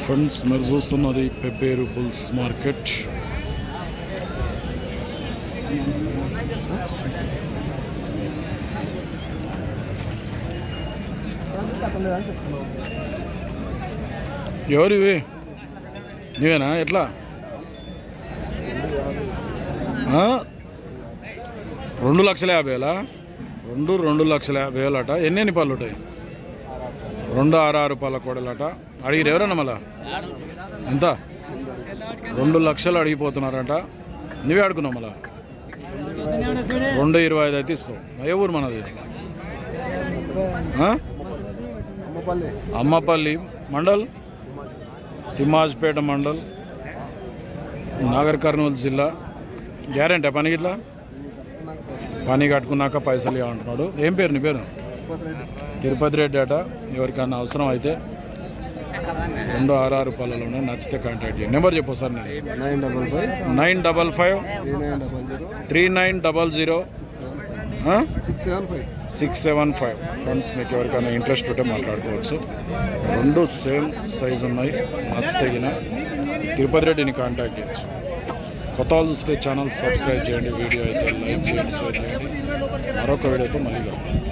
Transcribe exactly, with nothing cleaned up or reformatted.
Friends మీరు చూస్తున్నది Pebbair bulls market. ఎవరివి నీవేనా? ఎట్లా రెండు లక్షల యాభై వేలా? రెండు రెండు లక్షల యాభై వేలు అట. ఎన్ని ఎన్ని పళ్ళు ఉంటాయి? రెండు ఆరు ఆరు పళ్ళ కోడలట. అడిగిరు ఎవరన్నా మళ్ళా? ఎంత? రెండు లక్షలు అడిగిపోతున్నారట. నువ్వే అడుగున్నావు మళ్ళా? రెండు ఇరవై ఐదు అయితే ఇస్తావు. ఏ ఊరు మనది? అమ్మపల్లి మండల్, తిమ్మాజ్పేట మండల్, నాగర్ కర్నూలు జిల్లా. గ్యారెంటీ పని ఇట్లా పని కట్టుకున్నాక పైసలు ఇవ్వమంటున్నాడు. ఏం పేరు నీ పేరు? తిరుపతి రెడ్డి అట. ఎవరికన్నా అవసరం అయితే రెండు ఆరు ఆరు పళ్ళలో ఉన్నాయి, నచ్చితే కాంటాక్ట్ చేయండి. నెంబర్ చెప్పు సార్. నేను nine double five nine double five three nine double zero six seven five. Friends మీకు ఎవరికైనా ఇంట్రెస్ట్ ఉంటే మాట్లాడుకోవచ్చు. రెండు సేమ్ సైజు ఉన్నాయి, నచ్చితే తిరుపతి రెడ్డిని కాంటాక్ట్ చేయొచ్చు. కొత్త వాళ్ళు చూస్తే ఛానల్ సబ్స్క్రైబ్ చేయండి, వీడియో అయితే లైక్ చేయండి, షేర్ చేయండి. మరొక వీడియోతో మళ్ళీ